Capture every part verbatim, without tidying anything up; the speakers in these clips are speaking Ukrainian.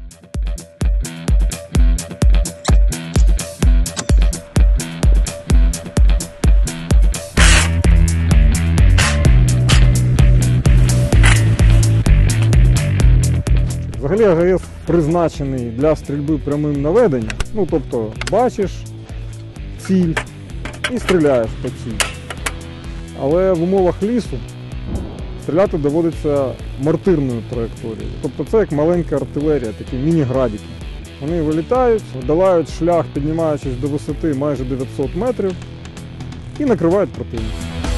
Взагалі АГС призначений для стрільби прямим наведенням, ну тобто бачиш ціль і стріляєш по цілі. Але в умовах лісу стріляти доводиться мортирною траєкторією. Тобто це як маленька артилерія, такі міні-градики. Вони вилітають, долають шлях, піднімаючись до висоти майже дев'ятсот метрів і накривають противника.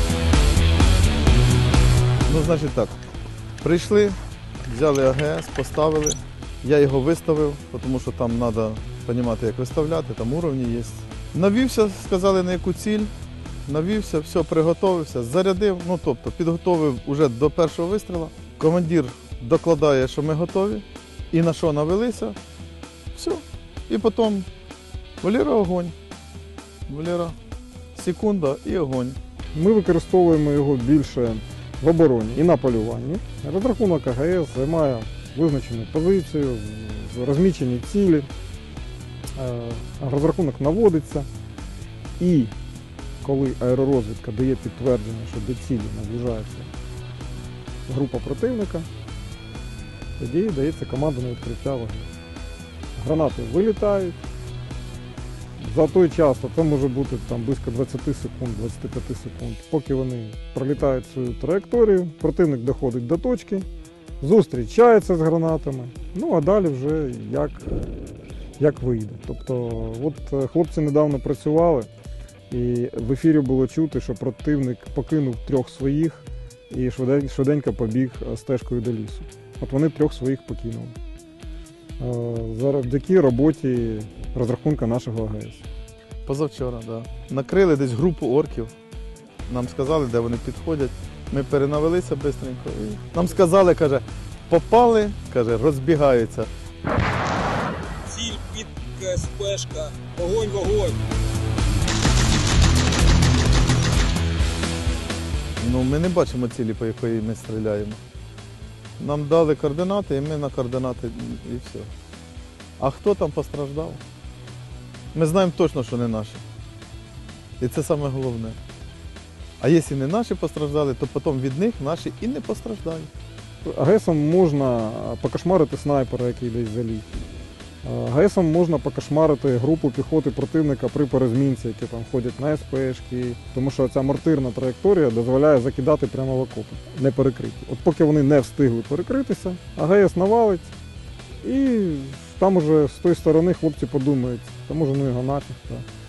Ну, значить так, прийшли, взяли АГС, поставили, я його виставив, тому що там треба розуміти, як виставляти, там уровні є. Навівся, сказали на яку ціль, навівся, все, приготовився, зарядив, ну тобто підготовив уже до першого вистрілу. Командир докладає, що ми готові, і на що навелися, все. І потім Валера, огонь, Валера, секунда і огонь. Ми використовуємо його більше в обороні і на полюванні. Розрахунок АГС займає визначену позицію, розмічені цілі, розрахунок наводиться і коли аеророзвідка дає підтвердження, що до цілі наближається група противника, тоді дається команда на відкриття вогню. Гранати вилітають. За той час, а це може бути там близько двадцяти секунд, двадцяти п'яти секунд, поки вони пролітають свою траєкторію, противник доходить до точки, зустрічається з гранатами, ну а далі вже як, як вийде. Тобто, от хлопці недавно працювали, і в ефірі було чути, що противник покинув трьох своїх і швиденько побіг стежкою до лісу. От вони трьох своїх покинули. Завдяки роботі розрахунка нашого АГС. Позавчора, так. Да. Накрили десь групу орків. Нам сказали, де вони підходять. Ми перенавелися швидко. І нам сказали, каже, попали, каже, розбігаються. Ціль, під КСПшка, вогонь, вогонь. Ну, ми не бачимо цілі, по якої ми стріляємо. Нам дали координати, і ми на координати, і все. А хто там постраждав? Ми знаємо точно, що не наші. І це саме головне. А якщо не наші постраждали, то потім від них наші і не постраждають. АГСом можна покошмарити снайпера, який десь заліг. АГСом можна покошмарити групу піхоти противника при перезмінці, які там ходять на СПшки, тому що ця мортирна траєкторія дозволяє закидати прямо в окопи, не перекриті. От поки вони не встигли перекритися, АГС навалить, і там уже з тої сторони хлопці подумають, та може ну його нафіг.